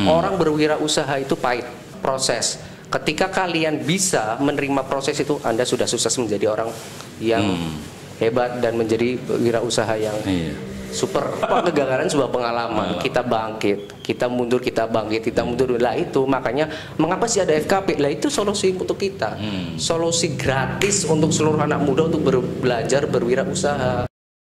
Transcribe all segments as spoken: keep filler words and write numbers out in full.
Hmm. Orang berwirausaha itu pahit, proses. Ketika kalian bisa menerima proses itu, Anda sudah sukses menjadi orang yang hmm. hebat dan menjadi wirausaha yang iya. super. Kegagalan sebuah pengalaman. Kita bangkit, kita mundur, kita bangkit, kita mundur. Lah itu makanya mengapa sih ada F K P? Lah itu solusi untuk kita. Hmm. Solusi gratis untuk seluruh anak muda untuk belajar berwirausaha.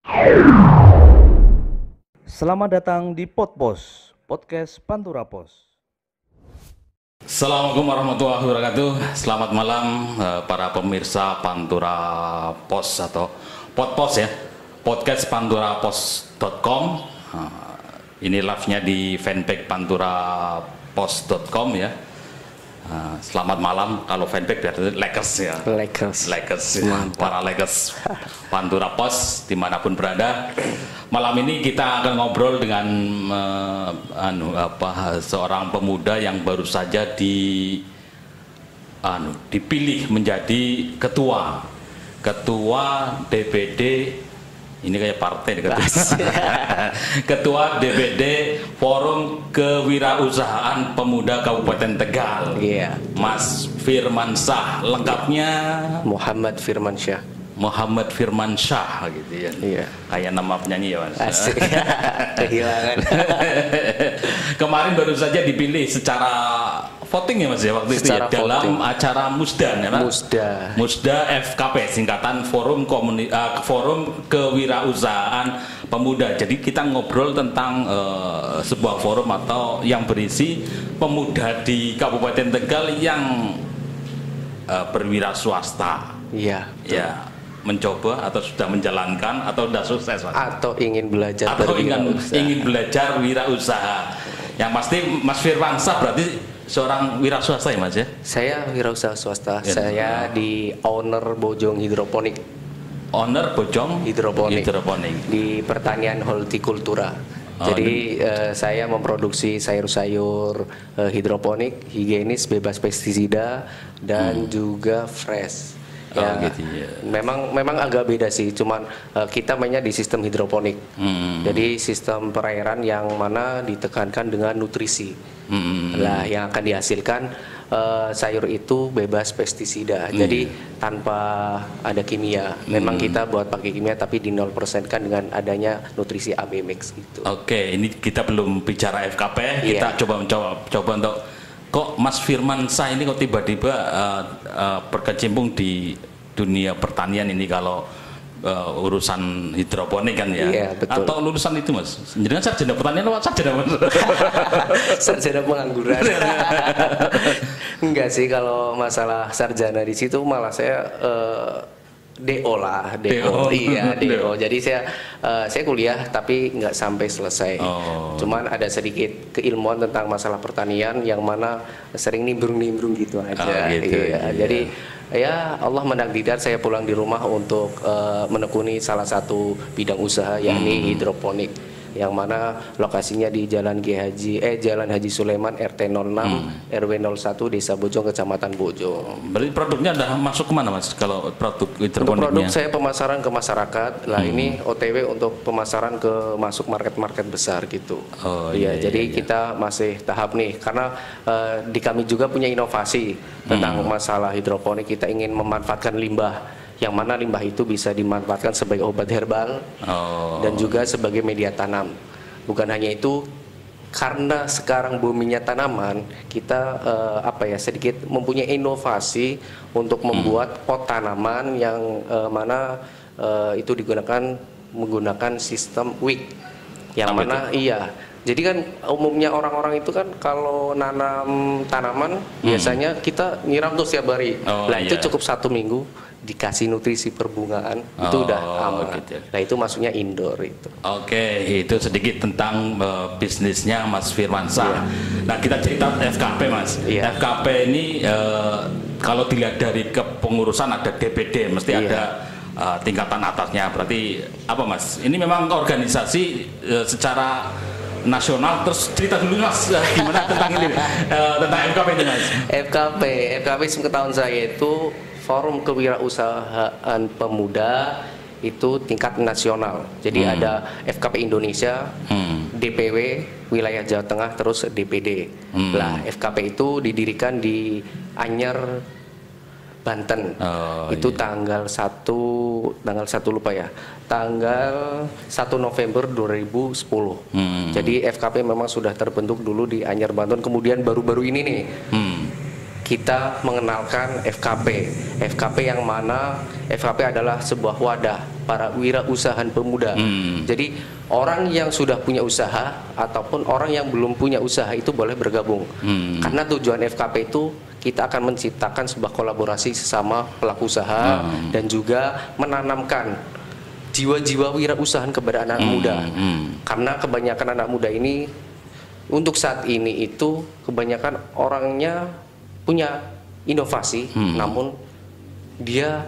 Selamat datang di Podpos, podcast Pantura Pos. Assalamualaikum warahmatullahi wabarakatuh. Selamat malam para pemirsa Pantura Pos atau Podpos ya, podcast pantura pos dot com. Ini live-nya di fanpage pantura pos dot com ya. Selamat malam, kalau fanpage berarti Lakers ya. Lakers. Lakers ya. Para Lakers Pantura Pos dimanapun berada. Malam ini kita akan ngobrol dengan uh, anu apa seorang pemuda yang baru saja di anu dipilih menjadi ketua ketua D P D. Ini kayak partai dekat. Ketua D P D Forum Kewirausahaan Pemuda Kabupaten Tegal. Iya. Mas Firmansyah, lengkapnya Muhammad Firmansyah. Muhammad Firmansyah gitu ya. Iya. Kayak nama penyanyi ya, Mas. Asik. Kehilangan. Kemarin baru saja dipilih secara voting ya Mas ya waktu secara itu ya dalam voting. acara Musda ya Mas. Musda. Musda F K P singkatan Forum Komuni uh, Forum Kewirausahaan Pemuda. Jadi kita ngobrol tentang uh, sebuah forum atau yang berisi pemuda di Kabupaten Tegal yang uh, berwira swasta. Iya. Ya, mencoba atau sudah menjalankan atau sudah sukses Mas? Atau ingin belajar atau ingin, berwirausaha. ingin belajar wirausaha. Yang pasti Mas Firmansyah berarti seorang wira swasta ya Mas ya? Saya wirausaha swasta. Ya, saya di owner Bojong Hidroponik. Owner Bojong Hidroponik. Hidroponik. Di pertanian hortikultura. Oh, Jadi uh, saya memproduksi sayur-sayur uh, hidroponik, higienis, bebas pestisida dan hmm. juga fresh. Oh, Ya, gitu, ya. memang memang agak beda sih, cuman uh, kita mainnya di sistem hidroponik. Hmm. Jadi sistem perairan yang mana ditekankan dengan nutrisi. Hmm. Lah yang akan dihasilkan uh, sayur itu bebas pestisida. Hmm. Jadi tanpa ada kimia. Memang hmm. kita buat pakai kimia tapi di nol persen kan dengan adanya nutrisi A B Mix gitu. Oke, ini kita belum bicara F K P, yeah. Kita coba mencoba coba untuk kok Mas Firmansyah ini kok tiba-tiba uh, uh, berkecimpung di dunia pertanian ini kalau uh, urusan hidroponik kan ya? Iya, betul. Atau lulusan itu Mas? Jadi kan sarjana pertanian atau sarjana sarjana pengangguran? Enggak sih, kalau masalah sarjana di situ malah saya uh, D O lah, D O, iya D O. Jadi saya uh, saya kuliah tapi nggak sampai selesai. Oh. Cuman ada sedikit keilmuan tentang masalah pertanian yang mana sering nimbrung-nimbrung gitu aja. Oh, gitu, iya. Iya. Jadi ya Allah menakdirkan saya pulang di rumah untuk uh, menekuni salah satu bidang usaha yakni hmm. hidroponik. Yang mana lokasinya di Jalan G Haji eh Jalan Haji Sulaiman R T nol enam hmm. R W nol satu Desa Bojong Kecamatan Bojong. Berarti produknya udah masuk kemana Mas kalau produk hidroponiknya? Untuk produk saya pemasaran ke masyarakat. Lah hmm. ini O T W untuk pemasaran ke masuk market-market besar gitu. Oh iya, iya jadi iya, kita masih tahap nih karena uh, di kami juga punya inovasi tentang hmm. masalah hidroponik. Kita ingin memanfaatkan limbah, yang mana limbah itu bisa dimanfaatkan sebagai obat herbal oh. dan juga sebagai media tanam. Bukan hanya itu, karena sekarang buminya tanaman, kita uh, apa ya sedikit mempunyai inovasi untuk membuat hmm. pot tanaman yang uh, mana uh, itu digunakan menggunakan sistem wick, yang apa mana itu? Iya. Jadi kan umumnya orang-orang itu kan kalau nanam tanaman hmm. biasanya kita nyiram tuh setiap hari. Oh, nah iya. Itu cukup satu minggu dikasih nutrisi perbungaan oh, itu udah aman. Gitu. Nah itu masuknya indoor itu. Oke, itu sedikit tentang uh, bisnisnya Mas Firmansyah. Yeah. Nah kita cerita F K P Mas. Yeah. F K P ini uh, kalau dilihat dari kepengurusan ada D P D, mesti yeah. ada uh, tingkatan atasnya. Berarti apa Mas? Ini memang organisasi uh, secara nasional. Terus cerita dulu Mas gimana tentang ini uh, tentang F K P ini Mas. F K P, F K P sepengetahuan saya itu Forum Kewirausahaan Pemuda itu tingkat nasional. Jadi hmm. ada F K P Indonesia, hmm. D P W, wilayah Jawa Tengah terus D P D. Hmm. Lah F K P itu didirikan di Anyer, Banten. Oh, itu iya. tanggal satu tanggal satu lupa ya. Tanggal satu November dua ribu sepuluh. Hmm. Jadi F K P memang sudah terbentuk dulu di Anyer, Banten. Kemudian baru-baru ini nih hmm. kita mengenalkan F K P. F K P yang mana F K P adalah sebuah wadah para wirausahaan pemuda. Hmm. Jadi orang yang sudah punya usaha ataupun orang yang belum punya usaha itu boleh bergabung. Hmm. Karena tujuan F K P itu kita akan menciptakan sebuah kolaborasi sesama pelaku usaha hmm. dan juga menanamkan jiwa-jiwa wirausahaan kepada anak hmm. muda. Hmm. Karena kebanyakan anak muda ini untuk saat ini itu kebanyakan orangnya punya inovasi, hmm. namun dia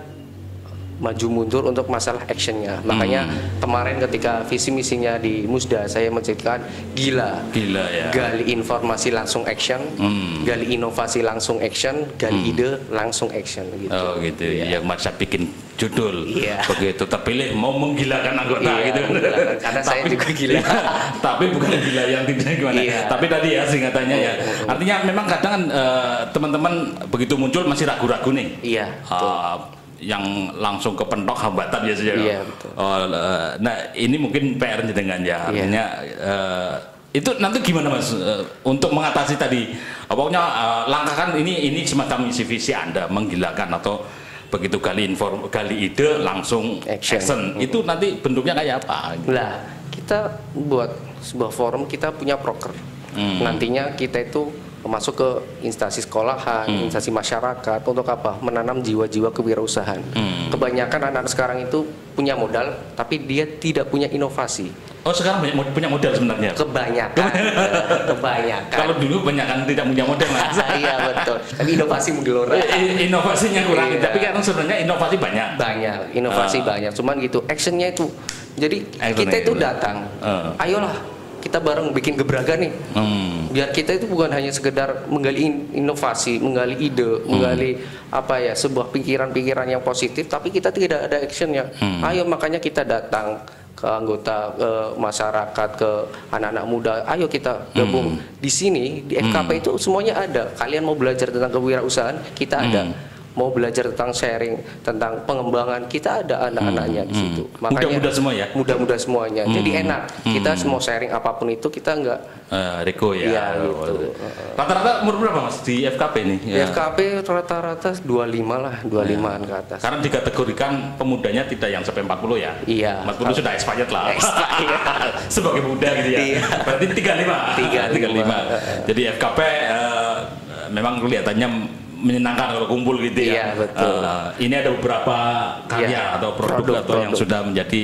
maju mundur untuk masalah actionnya. Makanya hmm. kemarin ketika visi misinya di Musda saya menceritakan gila, gila ya. Gali informasi langsung action, hmm. gali inovasi langsung action, gali hmm. ide langsung action gitu. Oh gitu. Ya. Yang masa bikin judul yeah. begitu terpilih mau menggilakan anggota yeah, gitu. Karena saya juga gila. Tapi bukan gila yang tidak gimana. Yeah. Tapi tadi ya singkatannya ya. Artinya memang kadang kan uh, teman-teman begitu muncul masih ragu-ragu nih. Iya. Yeah, uh, yang langsung ke pentok hambatan ya saja. Iya, betul. Oh, uh, nah ini mungkin P R dengan ya. Artinya uh, itu nanti gimana Mas uh, untuk mengatasi tadi pokoknya uh, langkah kan ini ini semacam misi visi Anda menggilakan atau begitu kali inform kali ide langsung action, action. Mm-hmm. Itu nanti bentuknya kayak apa? Lah kita buat sebuah forum, kita punya proker. Mm-hmm. Nantinya kita itu masuk ke instansi sekolahan, hmm. instansi masyarakat untuk apa? Menanam jiwa-jiwa kewirausahaan. Hmm. Kebanyakan anak sekarang itu punya modal, tapi dia tidak punya inovasi. Oh sekarang banyak punya modal sebenarnya? Kebanyakan, kebanyakan. Kalau dulu banyakan tidak punya modal Mas. Iya betul. Tapi inovasi menggelora. Inovasinya kurang, iya. Tapi kan sebenarnya inovasi banyak. Banyak, inovasi uh. banyak. Cuman gitu, actionnya itu. Jadi Action kita itu datang, uh. ayolah. Kita bareng bikin gebrakan nih, hmm. biar kita itu bukan hanya sekedar menggali inovasi, menggali ide, hmm. menggali apa ya sebuah pikiran-pikiran yang positif, tapi kita tidak ada actionnya. Hmm. Ayo makanya kita datang ke anggota, ke masyarakat, ke anak-anak muda. Ayo kita gabung hmm. di sini di F K P hmm. itu semuanya ada. Kalian mau belajar tentang kewirausahaan, kita ada. Hmm. Mau belajar tentang sharing, tentang pengembangan, kita ada anak-anaknya hmm, di situ. Makanya muda-muda semua ya. Muda-muda semuanya. Hmm, Jadi enak. Kita hmm. mau sharing apapun itu kita enggak uh, Riko ya. Iya gitu. Rata-rata umur berapa Mas di F K P nih? Di ya. F K P rata-rata dua puluh lima lah, dua puluh limaan ya. Ke atas. Karena dikategorikan pemudanya tidak yang sampai empat puluh ya. Iya. empat puluh sudah expired lah. Expired. Sebagai muda gitu ya. Iya. Berarti tiga puluh lima. tiga puluh lima. Jadi F K P uh, memang kelihatannya menyenangkan kalau kumpul gitu ya. Iya, betul. Uh, ini ada beberapa karya ya, atau produk, produk atau produk. yang sudah menjadi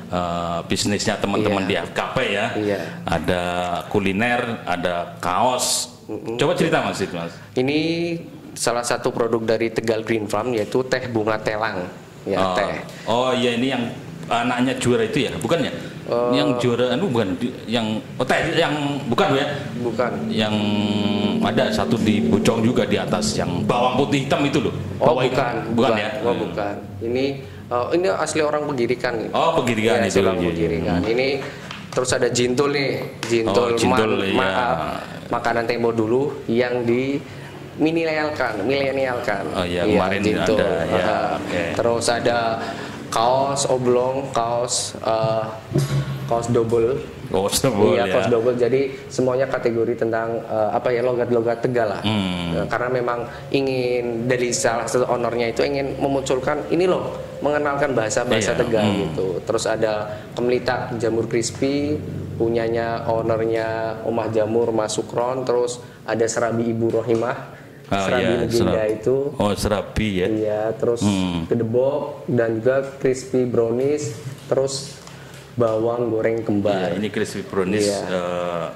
uh, bisnisnya teman-teman ya. di F K P ya. Iya. Ada kuliner, ada kaos. Mm-hmm. Coba cerita Mas itu Mas. Ini salah satu produk dari Tegal Green Farm yaitu teh bunga telang. Ya, oh. teh. Oh iya ini yang anaknya juara itu ya, bukan ya? Uh, yang juara anu bukan yang oh teh yang bukan ya? Bukan. Yang ada satu di Bojong juga di atas yang bawang putih hitam itu loh. Oh bukan, bukan, bukan ya? Oh bukan. Ini uh, ini asli orang Pegirikan. Oh Pegirikan ya, itu. Orang Pegirikan. Hmm. Ini terus ada jintul nih, jintul, oh, jintul ma iya. ma makanan tempo dulu yang di milenialkan, milenialkan. Oh iya, ya kemarin jintul. Ada. Ya, uh, okay. Terus ada kaos oblong, kaos uh, kaos double. Kaos double iya, ya. kaos double. Jadi semuanya kategori tentang uh, apa ya logat-logat Tegal lah. Hmm. Nah, karena memang ingin dari salah satu ownernya itu ingin memunculkan ini loh, mengenalkan bahasa-bahasa iya. Tegal hmm. gitu. Terus ada kemelitak jamur crispy punyanya ownernya Omah Jamur Mas Sukron. Terus ada serabi Ibu Rohimah. Oh, serabi ya, legenda serab. Itu oh serabi ya iya terus hmm. gedebok dan juga crispy brownies terus bawang goreng kembar ya, ini crispy brownies iya. uh,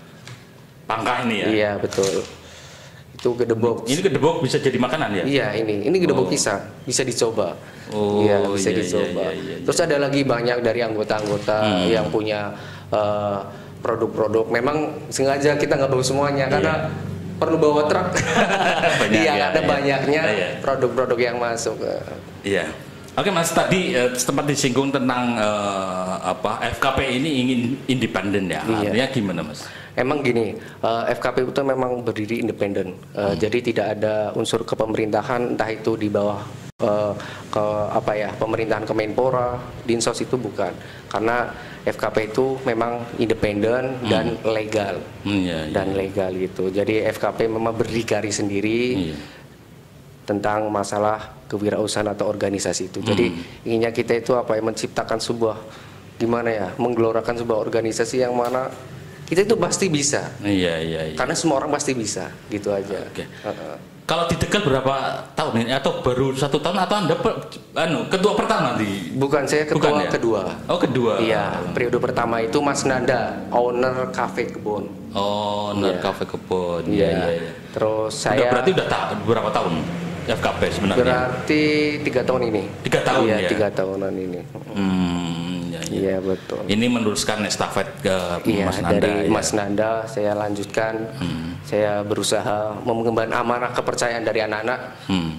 pangkah ini ya iya betul itu gedebok ini gedebok bisa jadi makanan ya iya ini ini gedebok oh. pisang bisa dicoba oh iya bisa iya, dicoba iya, iya, iya, terus ada lagi banyak dari anggota-anggota hmm. yang punya uh, produk-produk memang sengaja kita nggak bawa semuanya iya. karena perlu bawa truk. Iya, ya, ada ya. banyaknya produk-produk ya. yang masuk. Iya. Oke Mas, tadi uh, sempat disinggung tentang uh, apa F K P ini ingin independen ya. Iya. Artinya gimana Mas? emang gini, uh, F K P itu memang berdiri independen, uh, hmm. jadi tidak ada unsur kepemerintahan, entah itu di bawah uh, ke apa ya pemerintahan Kemenpora, Dinsos itu bukan, karena F K P itu memang independen hmm. dan legal, hmm, ya, ya. dan legal gitu. Jadi F K P memang berdikari sendiri. Hmm. tentang masalah kewirausahaan atau organisasi itu. Jadi hmm. inginnya kita itu apa ya menciptakan sebuah gimana ya, menggelorakan sebuah organisasi yang mana kita itu pasti bisa. Iya iya. iya. Karena semua orang pasti bisa, gitu aja. Oke. Uh -uh. Kalau di Tegal berapa tahun ini atau baru satu tahun atau Anda per, anu ketua pertama di? Bukan, saya ketua Bukan, ya? kedua. Oh kedua. Iya. Periode pertama itu Mas Nanda, owner Cafe Kebon. Oh, owner yeah. Cafe Kebon. Iya iya. iya. Terus saya. Udah berarti udah ta berapa tahun? F K P sebenarnya. Berarti tiga tahun ini. Tiga tahun iya, ya. Tiga tahunan ini. Hmm, ya, ya. Iya betul. Ini meneruskan estafet ke iya, Mas Nanda. Dari ya. Mas Nanda saya lanjutkan. Hmm. Saya berusaha mengemban amanah kepercayaan dari anak-anak. Hmm.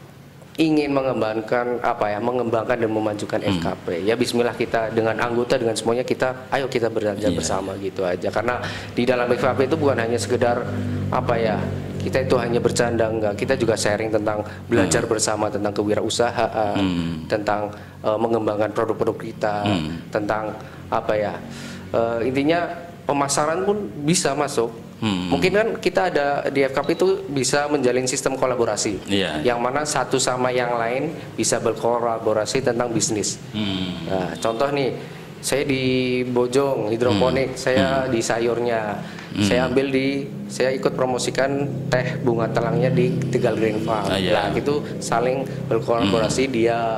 Ingin mengembangkan apa ya, mengembangkan dan memajukan hmm. F K P. Ya Bismillah kita dengan anggota dengan semuanya kita, ayo kita belajar yeah. bersama gitu aja. Karena di dalam F K P itu bukan hanya sekedar apa ya. Kita itu hanya bercanda, enggak, kita juga sharing tentang belajar hmm. bersama tentang kewirausahaan, hmm. tentang uh, mengembangkan produk-produk kita, hmm. tentang apa ya, uh, intinya pemasaran pun bisa masuk. Hmm. Mungkin kan kita ada di F K P itu bisa menjalin sistem kolaborasi, yeah. yang mana satu sama yang lain bisa berkolaborasi tentang bisnis. Hmm. Nah, contoh nih, saya di Bojong hidroponik, hmm. saya hmm. di sayurnya. Hmm. Saya ambil di, saya ikut promosikan teh bunga telangnya di Tegal Green Farm. Ah, yeah. Nah, itu saling berkolaborasi. Hmm. Dia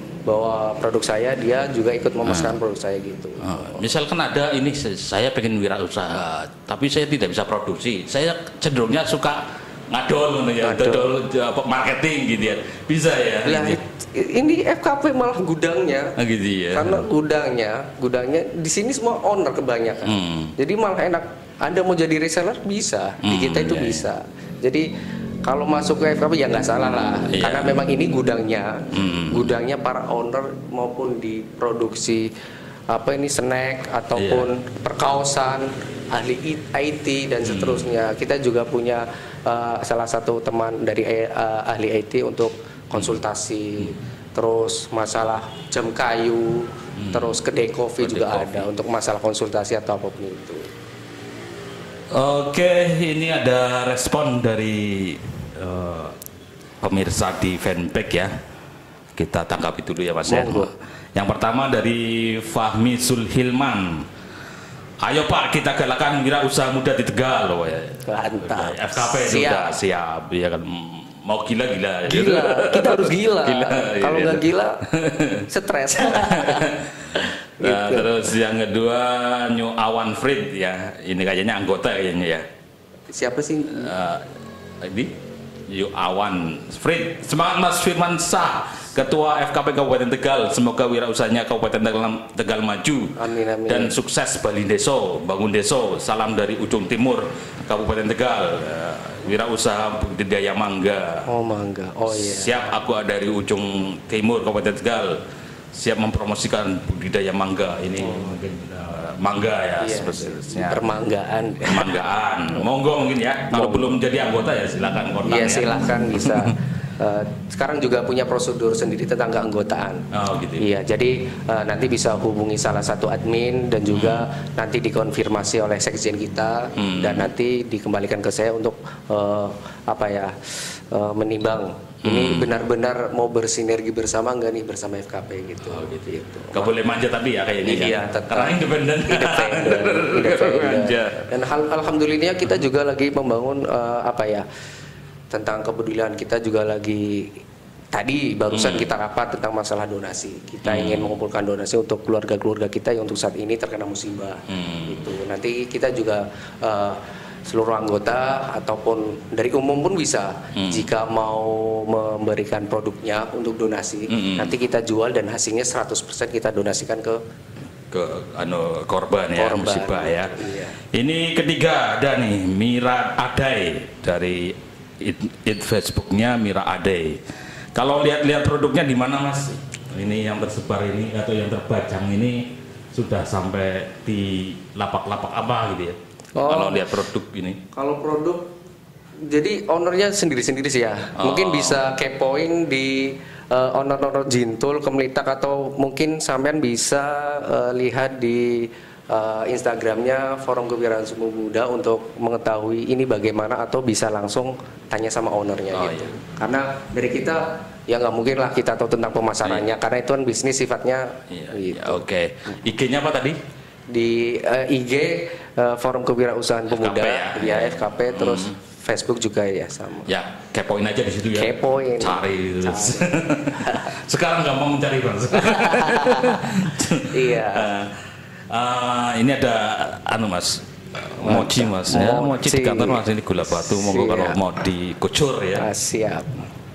bawa produk saya, dia juga ikut memasarkan ah. produk saya gitu. Oh. Misalkan ada ini, saya pengen wirausaha, tapi saya tidak bisa produksi. Saya cenderungnya suka ngadol, ya, ngadol marketing gitu ya. Bisa ya. Nah, gitu. Ini F K P malah gudangnya. Ah, gitu ya. Karena gudangnya, gudangnya di sini semua owner kebanyakan. Hmm. Jadi malah enak. Anda mau jadi reseller bisa, di kita itu hmm, bisa. Iya. Jadi kalau masuk ke F K P ya nggak salah lah, iya. karena memang ini gudangnya, hmm. gudangnya para owner maupun di produksi apa ini snack ataupun iya. perkaosan, ahli I T dan seterusnya. Hmm. Kita juga punya uh, salah satu teman dari uh, ahli I T untuk konsultasi, hmm. terus masalah jam kayu, hmm. terus kedai kopi juga coffee. Ada untuk masalah konsultasi atau apapun itu. Oke, ini ada respon dari uh, pemirsa di fanpage ya. Kita tanggapi dulu ya Mas ya. Yang pertama dari Fahmi Sulhilman. Ayo Pak, kita galakan wirausaha muda di Tegal loh ya. Mantap. F K P sudah siap ya kan. Mau gila-gila. Gila, kita harus gila. gila Kalau nggak gila, stres. Nah, gitu. Terus yang kedua New Awan Frit ya, ini kayaknya anggota kayaknya ya. Siapa sih? Uh, ini New Awan Frit. Semangat Mas Firman Sah, Ketua F K P Kabupaten Tegal. Semoga wirausahanya Kabupaten Tegal, Tegal maju. Amin, amin. Dan sukses Bali Deso, bangun Deso. Salam dari ujung timur Kabupaten Tegal. Uh, wirausaha budidaya mangga. Oh mangga. Oh iya. Siap aku dari ujung timur Kabupaten Tegal. Siap mempromosikan budidaya mangga ini. Oh. Mungkin uh, mangga ya, iya, sepertinya permanggaan permanggaan monggo mungkin ya kalau monggo. Belum jadi anggota ya silakan kontak iya, ya silakan bisa. Uh, sekarang juga punya prosedur sendiri tentang keanggotaan. Oh, gitu. Iya, jadi uh, nanti bisa hubungi salah satu admin dan juga hmm. nanti dikonfirmasi oleh sekjen kita hmm. dan nanti dikembalikan ke saya untuk uh, apa ya uh, menimbang ini benar-benar hmm. mau bersinergi bersama enggak nih bersama F K P gitu. Oh, gitu. gitu. Gak boleh manja tapi ya kayaknya iya, kan. Karena independen. Independen. independen. Dan hal, alhamdulillah kita juga lagi membangun uh, apa ya tentang kepedulian kita juga lagi tadi barusan hmm. kita rapat tentang masalah donasi. Kita hmm. ingin mengumpulkan donasi untuk keluarga-keluarga kita yang untuk saat ini terkena musibah. Hmm. Gitu. Nanti kita juga uh, seluruh anggota ataupun dari umum pun bisa hmm. jika mau memberikan produknya untuk donasi hmm. nanti kita jual dan hasilnya seratus persen kita donasikan ke ke anu korban, korban ya musibah ya. Iya. Ini ketiga ada nih Mira Adai dari it, it Facebooknya Mira Adai. Kalau lihat-lihat produknya di mana Mas? Ini yang tersebar ini atau yang terbajang ini sudah sampai di lapak-lapak apa gitu ya? Oh, kalau lihat produk ini. Kalau produk, jadi ownernya sendiri-sendiri sih ya. Oh. Mungkin bisa kepoin di uh, owner-owner Jintul, Kemlitak, atau mungkin sampean bisa uh, lihat di uh, Instagramnya Forum Kewirausahaan Suku Muda untuk mengetahui ini bagaimana, atau bisa langsung tanya sama ownernya oh, gitu. Iya. Karena dari kita ya nggak mungkin lah kita tahu tentang pemasarannya, iya. Karena itu kan bisnis sifatnya. Iya, gitu. Iya, oke. Okay. I G-nya apa tadi? Di uh, I G uh, Forum Kewirausahaan Pemuda, ya, ya F K P, terus hmm. Facebook juga ya sama. Ya, kepoin aja di situ ya. Kepoin. Cari terus. Sekarang gampang mencari bang. Iya. Uh, uh, ini ada anu mas, mochi mas, mochi. Ya mochi di kantor mas, ini gula batu. Monggo kalau mau dikucur ya. Ah, siap.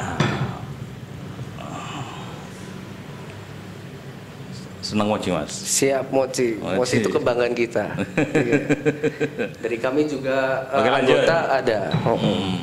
Senang mochi mas. Siap mochi. Mochi, mochi itu kebanggaan kita. Iya. Dari kami juga uh, anggota ada. Oh. Hmm.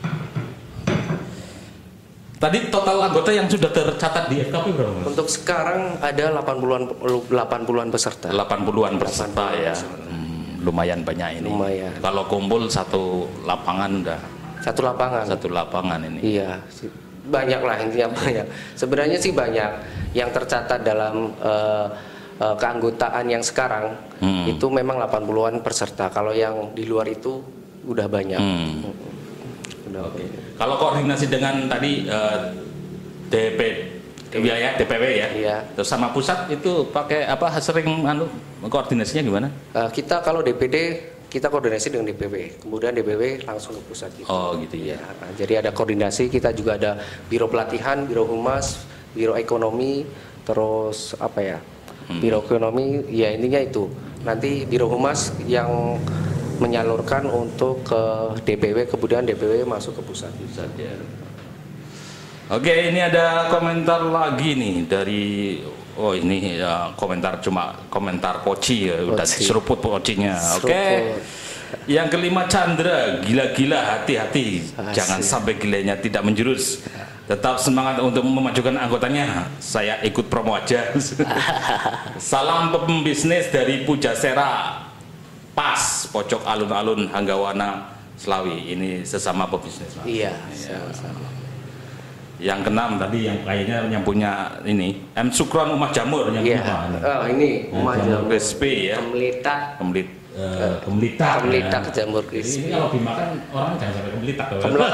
Tadi total anggota yang sudah tercatat di F K P berapa mas? Untuk sekarang ada delapan puluhan peserta. delapan puluhan peserta ya. Hmm, lumayan banyak ini. Lumayan. Kalau kumpul satu lapangan udah. Satu lapangan. Satu lapangan ini. Iya. Banyak lah intinya banyak. Sebenarnya sih banyak yang tercatat dalam uh, uh, keanggotaan yang sekarang hmm. itu memang delapan puluhan peserta. Kalau yang di luar itu udah banyak. Hmm. Udah okay. Kalau koordinasi dengan tadi uh, D P wilayah D P W ya, iya. Terus sama pusat itu pakai apa sering anu koordinasinya gimana? Uh, kita kalau D P D kita koordinasi dengan D P W, kemudian D P W langsung ke pusat gitu. Oh gitu ya. Nah, jadi ada koordinasi, kita juga ada biro pelatihan, biro humas, biro ekonomi, terus apa ya, hmm. biro ekonomi, ya intinya itu. Nanti biro humas yang menyalurkan untuk ke D P W, kemudian D P W masuk ke pusat. Pusat ya. Oke, ini ada komentar lagi nih dari. Oh ini ya, komentar cuma komentar poci ya, udah seruput pocinya. Oke. Okay. Yang kelima Chandra, gila-gila hati-hati, jangan sampai gilanya tidak menjurus. Tetap semangat untuk memajukan anggotanya. Saya ikut promo aja. Salam pembisnis dari Pujasera, Pas, pojok alun-alun Hanggawana, Selawi. Ini sesama pembisnis. Iya, sama-sama. Yang keenam tadi yang kayaknya yang punya ini M Sukron Umah Jamur yang yeah. punya. Oh ini Umah Jamur Crispy ya. Kemlitak. Kemlit, uh, kemlitak. Kemlitak ya. Jamur Crispy. Ini kalau dimakan orang jangan sampai kemlitak.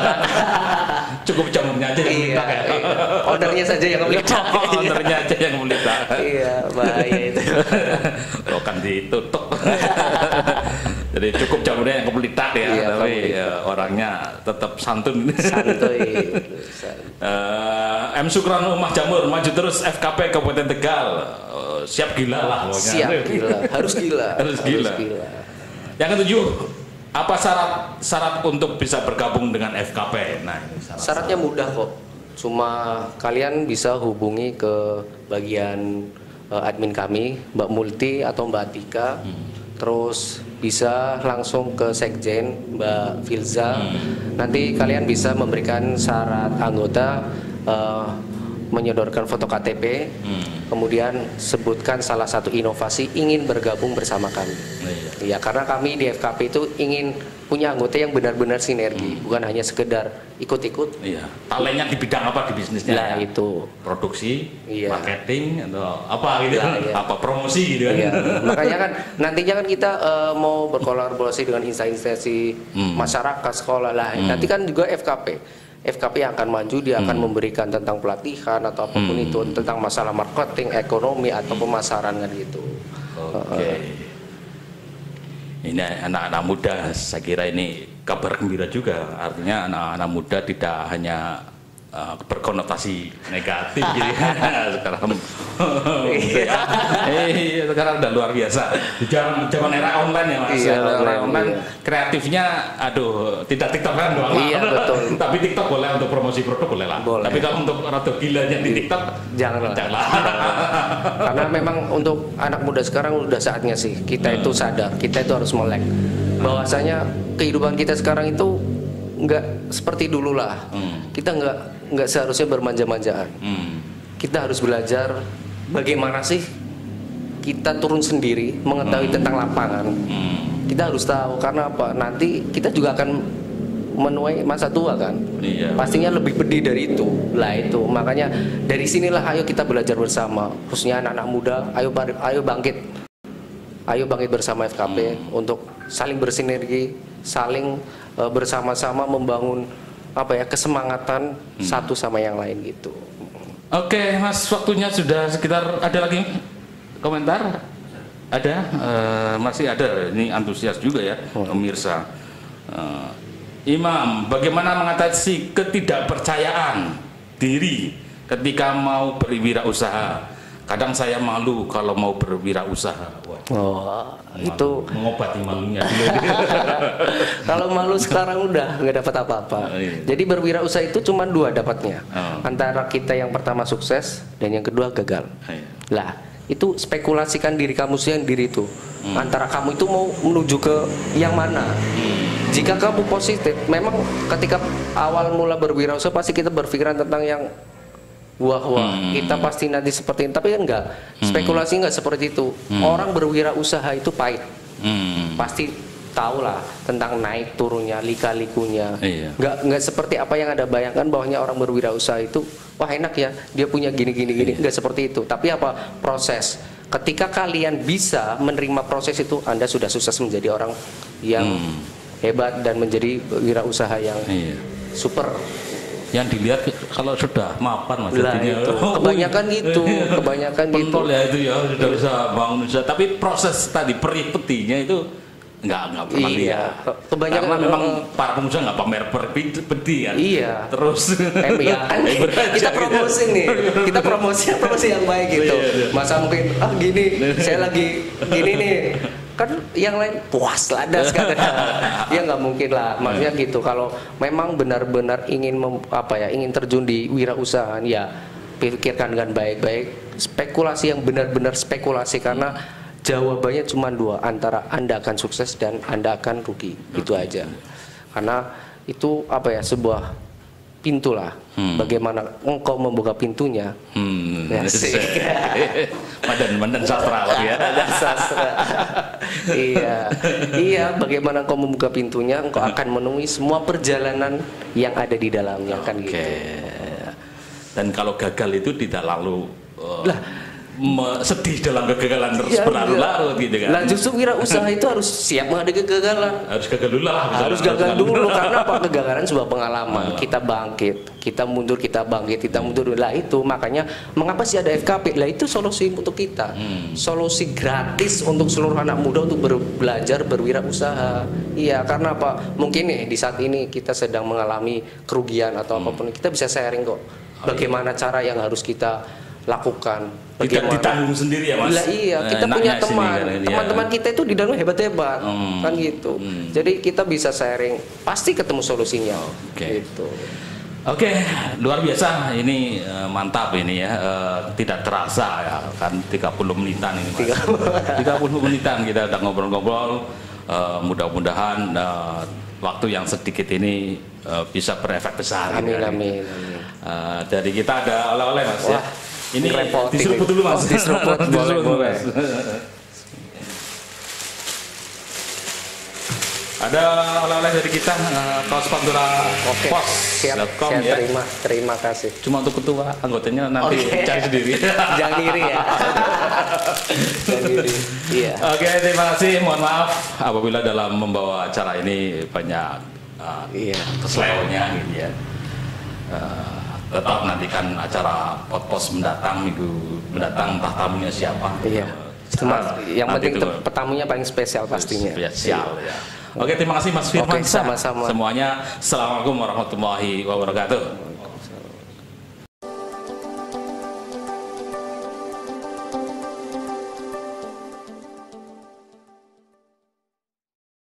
Cukup jamurnya aja yang kemlitak ya. Ownernya saja yang kemlitak. Ownernya aja yang kemlitak. Iya bahaya itu. Kalau kan ditutup. Jadi cukup jamurnya yang kemlitak ya, iya, tapi ya, orangnya tetap santun. Santuy. uh, M Sukron Umah Jamur, maju terus F K P Kabupaten Tegal. Uh, siap gila lah pokoknya. Siap gila, harus gila. harus gila. Harus gila. Yang ketujuh, apa syarat syarat untuk bisa bergabung dengan F K P? Nah, ini syarat syaratnya mudah kok. Cuma kalian bisa hubungi ke bagian uh, admin kami, Mbak Multi atau Mbak Tika. Hmm. Terus bisa langsung ke Sekjen Mbak Filza. Hmm. Nanti kalian bisa memberikan syarat anggota, uh, menyodorkan foto K T P, hmm. kemudian sebutkan salah satu inovasi ingin bergabung bersama kami. Oh, iya. Ya karena kami di F K P itu ingin punya anggota yang benar-benar sinergi, hmm. bukan hanya sekedar ikut-ikut. Iya. Talentnya di bidang apa di bisnisnya? Nah, ya? itu produksi, iya. marketing atau apa gitu, nah, iya. apa promosi gitu kan? Iya. Makanya kan nantinya kan kita uh, mau berkolaborasi dengan instansi hmm. masyarakat, sekolah lah. Hmm. Nanti kan juga F K P. F K P yang akan maju, dia akan hmm. memberikan tentang pelatihan atau apapun hmm. itu tentang masalah marketing, ekonomi atau pemasaran kan gitu. Oke. Okay. Uh, Ini anak-anak muda, saya kira ini kabar gembira juga. Artinya anak-anak muda tidak hanya uh, berkonotasi negatif jadi sekarang iya. eh, sekarang udah luar biasa di zaman zaman era online ya mas. Iya, era online, online iya. Kreatifnya aduh tidak tiktokan doang. Iya betul. Tapi TikTok boleh untuk promosi produk boleh lah. Boleh. Tapi kalau untuk rada gilanya di TikTok jangan jangan. Karena memang untuk anak muda sekarang udah saatnya sih kita itu sadar, kita itu harus melek bahwasanya kehidupan kita sekarang itu nggak seperti dulu lah. Hmm. Kita nggak nggak seharusnya bermanja-manjaan. Hmm. Kita harus belajar bagaimana sih kita turun sendiri mengetahui hmm. tentang lapangan. Hmm. Kita harus tahu karena apa? Nanti kita juga akan menuai masa tua kan. Iya. Pastinya lebih pedih dari itu. Lah itu makanya dari sinilah ayo kita belajar bersama, khususnya anak-anak muda. Ayo ayo bangkit, ayo bangkit bersama F K P hmm. untuk saling bersinergi, saling uh, bersama-sama membangun apa ya kesemangatan hmm. satu sama yang lain gitu. Oke, Mas, waktunya sudah sekitar. Ada lagi komentar? Ada, uh, masih ada. Ini antusias juga ya, pemirsa. Uh, Imam, bagaimana mengatasi ketidakpercayaan diri ketika mau berwirausaha? Kadang saya malu kalau mau berwirausaha. Oh, malu. Itu mengobati malunya. Kalau malu sekarang udah nggak dapat apa-apa. Oh, iya. Jadi berwirausaha itu cuma dua dapatnya. Oh. Antara kita yang pertama sukses dan yang kedua gagal. Oh, iya. Lah, itu spekulasikan diri kamu sendiri itu. Hmm. Antara kamu itu mau menuju ke yang mana? Hmm. Jika kamu positif, memang ketika awal mula berwirausaha pasti kita berpikiran tentang yang wah wah hmm. kita pasti nanti seperti ini, tapi kan enggak, spekulasi enggak seperti itu. hmm. Orang berwirausaha itu pahit. hmm. Pasti tahulah tentang naik turunnya, lika-likunya. Iya. Enggak enggak seperti apa yang Anda bayangkan bahwanya orang berwirausaha itu wah enak ya, dia punya gini gini gini. Iya. Enggak seperti itu, tapi apa? Proses. Ketika kalian bisa menerima proses itu, Anda sudah sukses menjadi orang yang hmm. hebat dan menjadi wirausaha yang iya. super. Yang dilihat kalau sudah mapan, Mas, lah, itu. Kebanyakan gitu, kebanyakan gitu. Pentol ya itu ya, sudah bisa bangun usaha. Tapi proses tadi perih petinya itu nggak nggak pernah iya. lihat. Kebanyakan karena memang uh, para pengusaha nggak pamer peti kan. Iya. Terus eh, ya, kan, kita promosi nih, kita promosi promosi yang baik gitu. Iya, iya. Masa mungkin ah gini, saya lagi gini nih. Kan yang lain puas ladas kan. Ya nggak mungkin lah, maksudnya gitu. Kalau memang benar-benar ingin mem, apa ya ingin terjun di wirausahaan, ya pikirkan dengan baik-baik. Spekulasi yang benar-benar spekulasi, karena jawabannya cuma dua, antara Anda akan sukses dan Anda akan rugi. Itu aja. Karena itu apa ya sebuah pintu lah. Hmm. Bagaimana engkau membuka pintunya? Hmm. Madan madan sastra lah ya. Madan sastra. Iya, iya. Bagaimana engkau membuka pintunya? Engkau akan menemui semua perjalanan yang ada di dalamnya. Okay. Kan gitu. Dan kalau gagal itu tidak lalu. Uh, lah. Sedih dalam kegagalan terus ya, berlarut-larut gitu kan. Nah justru wirausaha itu harus siap menghadapi kegagalan. Harus gagal dulu lah. Harus gagal dulu karena apa? Kegagalan sebuah pengalaman. Kita bangkit, kita mundur, kita bangkit, kita mundur. Lah itu makanya mengapa sih ada F K P? Lah itu solusi untuk kita. Hmm. Solusi gratis untuk seluruh anak muda untuk belajar berwirausaha. Iya, karena apa? Mungkin nih di saat ini kita sedang mengalami kerugian atau hmm. apapun, kita bisa sharing kok. Bagaimana cara yang harus kita lakukan. Tidak ditanggung sendiri ya, Mas. Lah iya, kita eh, punya teman, teman-teman ya. Kita itu di dalam hebat-hebat, hmm. kan gitu. Hmm. Jadi kita bisa sharing, pasti ketemu solusinya. Oke. Okay. Gitu. Oke, okay, luar biasa. Ini uh, mantap ini ya. Uh, tidak terasa ya, kan tiga puluh menitan ini, Mas. tiga puluh menitan kita udah ngobrol-ngobrol. Uh, mudah-mudahan uh, waktu yang sedikit ini uh, bisa berefek besar. Amin, gitu, amin, amin. Uh, dari kita ada oleh-oleh, Mas. Wah. Ya. Ini diseruput dulu, Mas. Oh, diseruput, boleh, boleh. Ada oleh-oleh dari kita, uh, kaos Pantura Oke, Pos. Siap, siap ya. terima, terima kasih. Cuma untuk ketua, anggotanya nanti okay. cari sendiri. Jangan iri ya. Jangan iri. Iya. Oke, okay, terima kasih. Mohon maaf apabila dalam membawa acara ini banyak uh, iya. keselewanya gitu ya. Uh, tetap nantikan acara Potpos mendatang minggu mendatang, entah tamunya siapa. Iya. Cuma yang penting petamunya paling spesial pastinya. Spesial ya. Oke, terima kasih Mas Firman. Oke, sama-sama. Semuanya. Assalamualaikum warahmatullahi wabarakatuh.